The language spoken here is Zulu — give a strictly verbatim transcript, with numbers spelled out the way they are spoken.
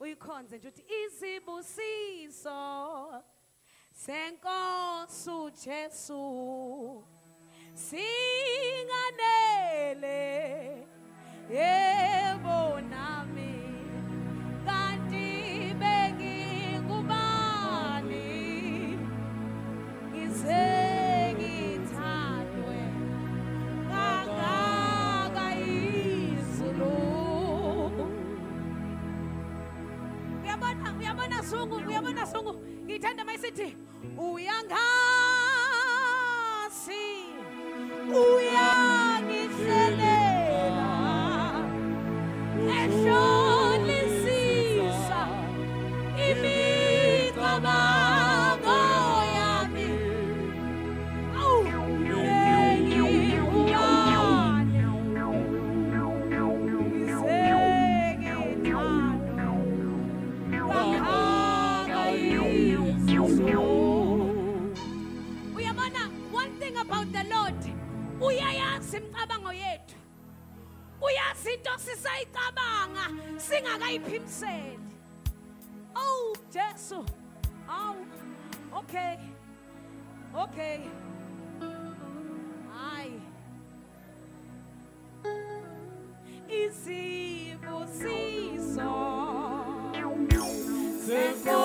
uyikhonze nje uthi izibusiso senkosi uJesu singanele yebo nami kanti bengingubani ngize ngithandwe kangaka izulu. Uyabona uyabona Sungu uyabona Sungu ngithanda mayisithi uyangazi uyangihlelela ehlolisisa imicabango yami. Awu bengingubani ngize ngithandwe kangaka izulu. Uyabona, one thing about the Lord, uyayazi imicabango yethu, uyazi into sisayicabanga singakayiphimiseli. Oh Jesu, awu okay okay hayi izibusiso senkosi